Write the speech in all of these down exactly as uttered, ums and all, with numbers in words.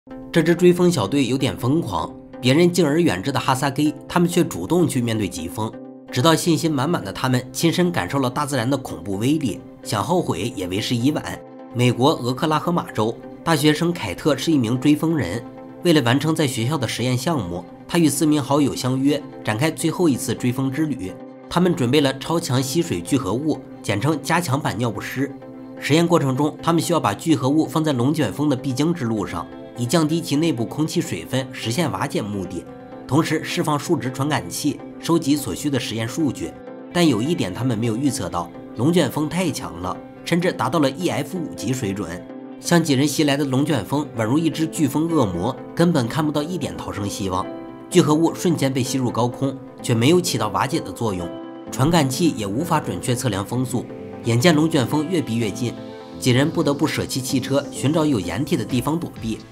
这支追风小队有点疯狂，别人敬而远之的哈萨给，他们却主动去面对疾风。直到信心满满的他们亲身感受了大自然的恐怖威力，想后悔也为时已晚。美国俄克拉荷马州大学生凯特是一名追风人，为了完成在学校的实验项目，他与四名好友相约展开最后一次追风之旅。他们准备了超强吸水聚合物，简称加强版尿不湿。实验过程中，他们需要把聚合物放在龙卷风的必经之路上，以降低其内部空气水分，实现瓦解目的，同时释放数值传感器，收集所需的实验数据。但有一点他们没有预测到，龙卷风太强了，甚至达到了 E F 五 级水准。向几人袭来的龙卷风宛如一只飓风恶魔，根本看不到一点逃生希望。聚合物瞬间被吸入高空，却没有起到瓦解的作用，传感器也无法准确测量风速。眼见龙卷风越逼越近，几人不得不舍弃汽车，寻找有掩体的地方躲避。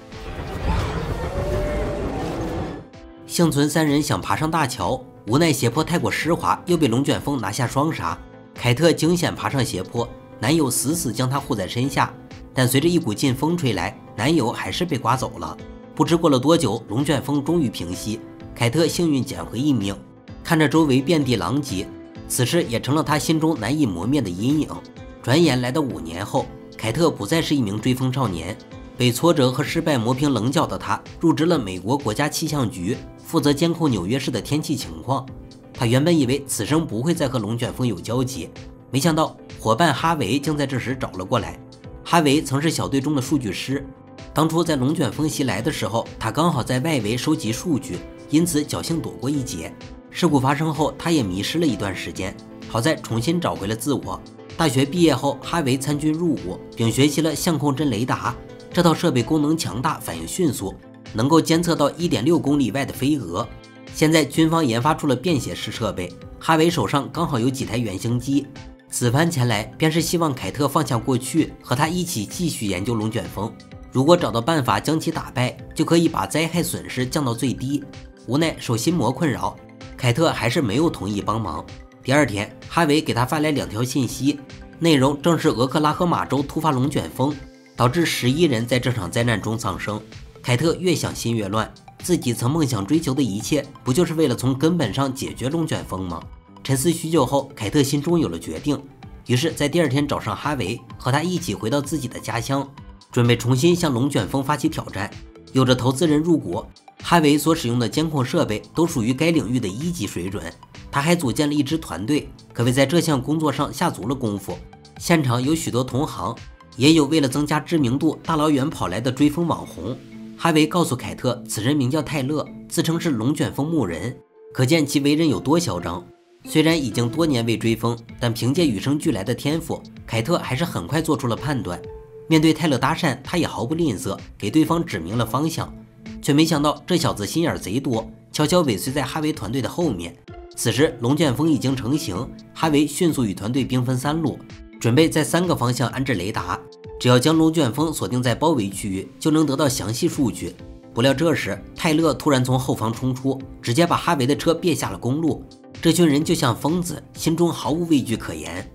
幸存三人想爬上大桥，无奈斜坡太过湿滑，又被龙卷风拿下双杀。凯特惊险爬上斜坡，男友死死将她护在身下，但随着一股劲风吹来，男友还是被刮走了。不知过了多久，龙卷风终于平息，凯特幸运捡回一命。看着周围遍地狼藉，此事也成了他心中难以磨灭的阴影。转眼来到五年后，凯特不再是一名追风少年，被挫折和失败磨平棱角的他，入职了美国国家气象局，负责监控纽约市的天气情况。他原本以为此生不会再和龙卷风有交集，没想到伙伴哈维竟在这时找了过来。哈维曾是小队中的数据师，当初在龙卷风袭来的时候，他刚好在外围收集数据，因此侥幸躲过一劫。事故发生后，他也迷失了一段时间，好在重新找回了自我。大学毕业后，哈维参军入伍，并学习了相控阵雷达。这套设备功能强大，反应迅速，能够监测到 一点六公里外的飞蛾。现在军方研发出了便携式设备，哈维手上刚好有几台原型机。此番前来，便是希望凯特放下过去，和他一起继续研究龙卷风。如果找到办法将其打败，就可以把灾害损失降到最低。无奈受心魔困扰，凯特还是没有同意帮忙。第二天，哈维给他发来两条信息，内容正是俄克拉荷马州突发龙卷风，导致十一人在这场灾难中丧生。凯特越想心越乱，自己曾梦想追求的一切，不就是为了从根本上解决龙卷风吗？沉思许久后，凯特心中有了决定，于是，在第二天找上哈维，和他一起回到自己的家乡，准备重新向龙卷风发起挑战。有着投资人入股，哈维所使用的监控设备都属于该领域的一级水准。他还组建了一支团队，可谓在这项工作上下足了功夫。现场有许多同行，也有为了增加知名度大老远跑来的追风网红。哈维告诉凯特，此人名叫泰勒，自称是龙卷风牧人，可见其为人有多嚣张。虽然已经多年未追风，但凭借与生俱来的天赋，凯特还是很快做出了判断。面对泰勒搭讪，他也毫不吝啬，给对方指明了方向。却没想到这小子心眼贼多，悄悄尾随在哈维团队的后面。此时龙卷风已经成型，哈维迅速与团队兵分三路，准备在三个方向安置雷达，只要将龙卷风锁定在包围区域，就能得到详细数据。不料这时泰勒突然从后方冲出，直接把哈维的车别下了公路。这群人就像疯子，心中毫无畏惧可言。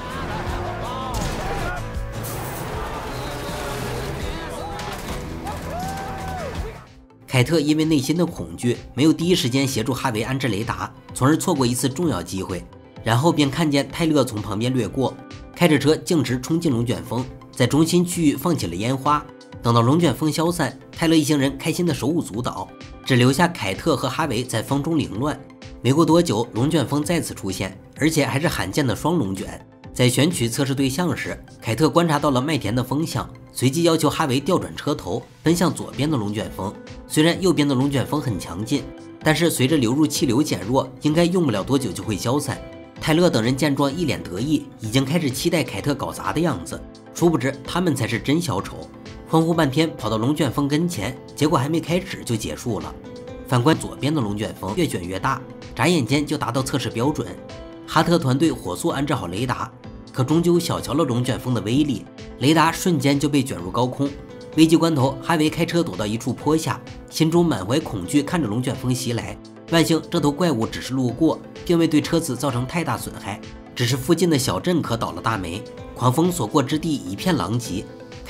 凯特因为内心的恐惧，没有第一时间协助哈维安置雷达，从而错过一次重要机会。然后便看见泰勒从旁边掠过，开着车径直冲进龙卷风，在中心区域放起了烟花。等到龙卷风消散，泰勒一行人开心的手舞足蹈，只留下凯特和哈维在风中凌乱。没过多久，龙卷风再次出现，而且还是罕见的双龙卷。在选取测试对象时，凯特观察到了麦田的风向，随即要求哈维调转车头，奔向左边的龙卷风。虽然右边的龙卷风很强劲，但是随着流入气流减弱，应该用不了多久就会消散。泰勒等人见状一脸得意，已经开始期待凯特搞砸的样子。殊不知他们才是真小丑，欢呼半天跑到龙卷风跟前，结果还没开始就结束了。反观左边的龙卷风越卷越大，眨眼间就达到测试标准。哈特团队火速安置好雷达，可终究小瞧了龙卷风的威力，雷达瞬间就被卷入高空。危急关头，哈维开车躲到一处坡下，心中满怀恐惧看着龙卷风袭来。万幸这头怪物只是路过，并未对车子造成太大损害，只是附近的小镇可倒了大霉，狂风所过之地一片狼藉。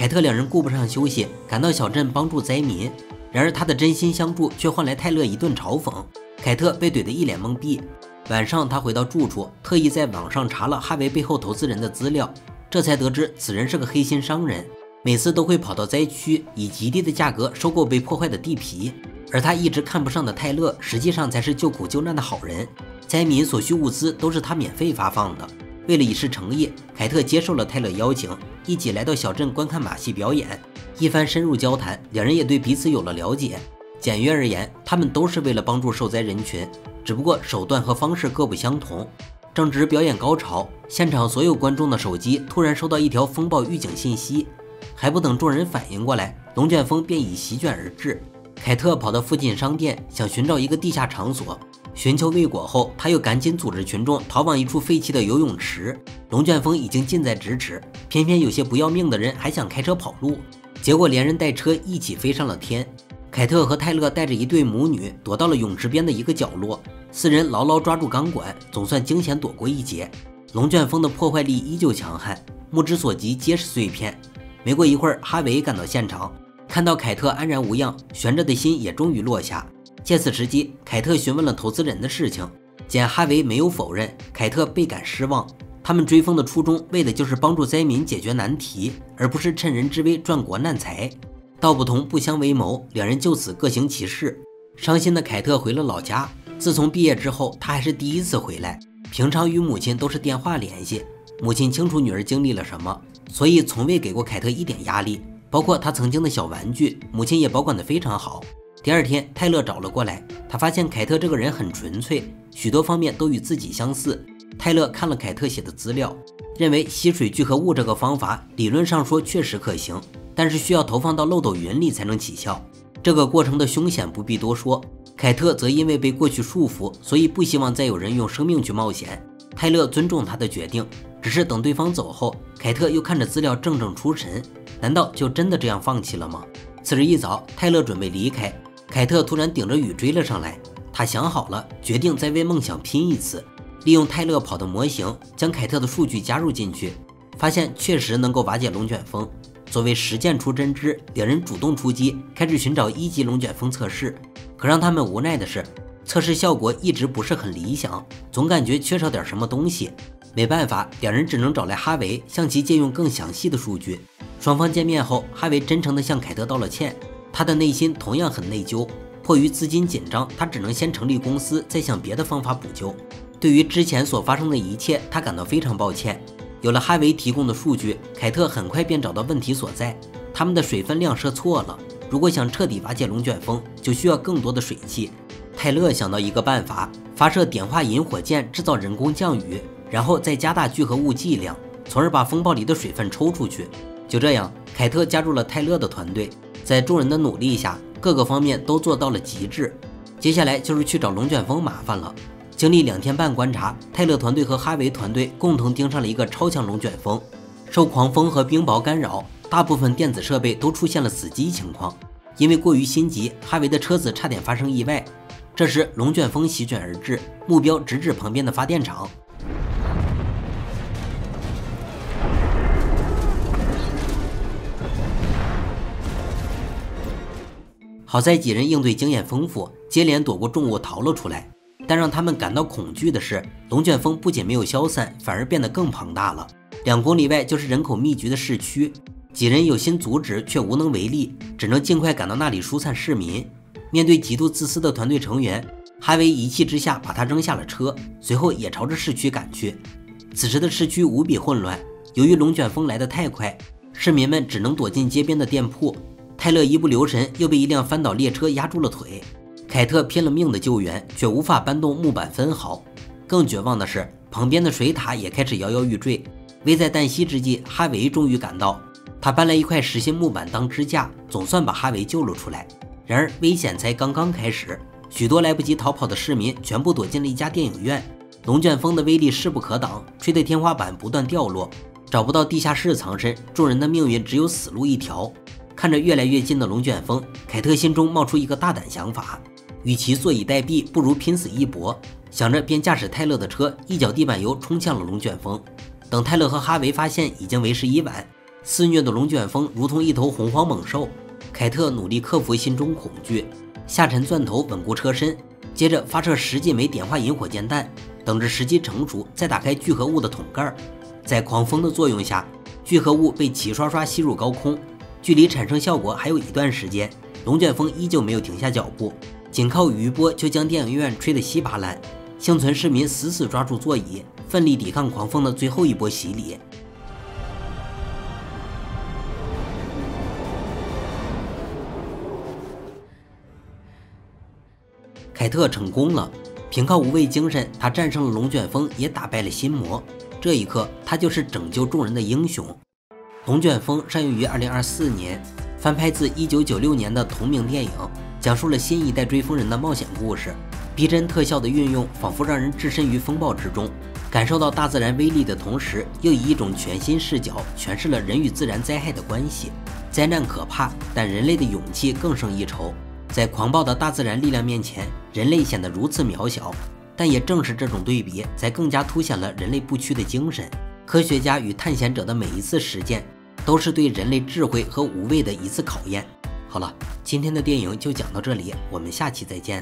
凯特两人顾不上休息，赶到小镇帮助灾民。然而他的真心相助却换来泰勒一顿嘲讽，凯特被怼得一脸懵逼。晚上他回到住处，特意在网上查了哈维背后投资人的资料，这才得知此人是个黑心商人，每次都会跑到灾区以极低的价格收购被破坏的地皮。而他一直看不上的泰勒，实际上才是救苦救难的好人，灾民所需物资都是他免费发放的。为了以示诚意，凯特接受了泰勒邀请，一起来到小镇观看马戏表演。一番深入交谈，两人也对彼此有了了解。简约而言，他们都是为了帮助受灾人群，只不过手段和方式各不相同。正值表演高潮，现场所有观众的手机突然收到一条风暴预警信息，还不等众人反应过来，龙卷风便已席卷而至。凯特跑到附近商店，想寻找一个地下场所。寻求未果后，他又赶紧组织群众逃往一处废弃的游泳池。龙卷风已经近在咫尺，偏偏有些不要命的人还想开车跑路，结果连人带车一起飞上了天。凯特和泰勒带着一对母女躲到了泳池边的一个角落，四人牢牢抓住钢管，总算惊险躲过一劫。龙卷风的破坏力依旧强悍，目之所及皆是碎片。没过一会儿，哈维赶到现场，看到凯特安然无恙，悬着的心也终于落下。借此时机，凯特询问了投资人的事情，见哈维没有否认，凯特倍感失望。他们追风的初衷为的就是帮助灾民解决难题，而不是趁人之危赚国难财。道不同不相为谋，两人就此各行其事。伤心的凯特回了老家，自从毕业之后，他还是第一次回来。平常与母亲都是电话联系，母亲清楚女儿经历了什么，所以从未给过凯特一点压力，包括他曾经的小玩具，母亲也保管得非常好。第二天，泰勒找了过来，他发现凯特这个人很纯粹，许多方面都与自己相似。泰勒看了凯特写的资料，认为吸水聚合物这个方法理论上说确实可行，但是需要投放到漏斗云里才能起效。这个过程的凶险不必多说，凯特则因为被过去束缚，所以不希望再有人用生命去冒险。泰勒尊重他的决定，只是等对方走后，凯特又看着资料怔怔出神，难道就真的这样放弃了吗？次日一早，泰勒准备离开，凯特突然顶着雨追了上来。他想好了，决定再为梦想拼一次，利用泰勒跑的模型将凯特的数据加入进去，发现确实能够瓦解龙卷风。所谓实践出真知，两人主动出击，开始寻找一级龙卷风测试。可让他们无奈的是，测试效果一直不是很理想，总感觉缺少点什么东西。没办法，两人只能找来哈维，向其借用更详细的数据。双方见面后，哈维真诚地向凯特道了歉，他的内心同样很内疚。迫于资金紧张，他只能先成立公司，再想别的方法补救。对于之前所发生的一切，他感到非常抱歉。有了哈维提供的数据，凯特很快便找到问题所在，他们的水分量设错了。如果想彻底瓦解龙卷风，就需要更多的水汽。泰勒想到一个办法，发射碘化银火箭制造人工降雨，然后再加大聚合物剂量，从而把风暴里的水分抽出去。就这样，凯特加入了泰勒的团队，在众人的努力下，各个方面都做到了极致。接下来就是去找龙卷风麻烦了。经历两天半观察，泰勒团队和哈维团队共同盯上了一个超强龙卷风。受狂风和冰雹干扰，大部分电子设备都出现了死机情况。因为过于心急，哈维的车子差点发生意外。这时，龙卷风席卷而至，目标直指旁边的发电厂。好在几人应对经验丰富，接连躲过重物逃了出来。但让他们感到恐惧的是，龙卷风不仅没有消散，反而变得更庞大了。两公里外就是人口密集的市区，几人有心阻止，却无能为力，只能尽快赶到那里疏散市民。面对极度自私的团队成员，哈维一气之下把他扔下了车，随后也朝着市区赶去。此时的市区无比混乱，由于龙卷风来得太快，市民们只能躲进街边的店铺。泰勒一不留神，又被一辆翻倒列车压住了腿。凯特拼了命的救援，却无法搬动木板分毫。更绝望的是，旁边的水塔也开始摇摇欲坠。危在旦夕之际，哈维终于赶到，他搬来一块实心木板当支架，总算把哈维救了出来。然而危险才刚刚开始，许多来不及逃跑的市民全部躲进了一家电影院。龙卷风的威力势不可挡，吹得天花板不断掉落，找不到地下室藏身，众人的命运只有死路一条。看着越来越近的龙卷风，凯特心中冒出一个大胆想法，与其坐以待毙，不如拼死一搏。想着便驾驶泰勒的车，一脚地板油冲向了龙卷风。等泰勒和哈维发现已经为时已晚， 肆虐的龙卷风如同一头洪荒猛兽，凯特努力克服心中恐惧，下沉钻头稳固车身，接着发射十几枚碘化引火箭弹，等着时机成熟再打开聚合物的桶盖。在狂风的作用下，聚合物被齐刷刷吸入高空，距离产生效果还有一段时间，龙卷风依旧没有停下脚步，仅靠余波就将电影院吹得稀巴烂。幸存市民死死抓住座椅，奋力抵抗狂风的最后一波洗礼。凯特成功了，凭靠无畏精神，他战胜了龙卷风，也打败了心魔。这一刻，他就是拯救众人的英雄。龙卷风上映于二零二四年，翻拍自一九九六年的同名电影，讲述了新一代追风人的冒险故事。逼真特效的运用，仿佛让人置身于风暴之中，感受到大自然威力的同时，又以一种全新视角诠释了人与自然灾害的关系。灾难可怕，但人类的勇气更胜一筹。在狂暴的大自然力量面前，人类显得如此渺小。但也正是这种对比，才更加凸显了人类不屈的精神。科学家与探险者的每一次实践，都是对人类智慧和无畏的一次考验。好了，今天的电影就讲到这里，我们下期再见。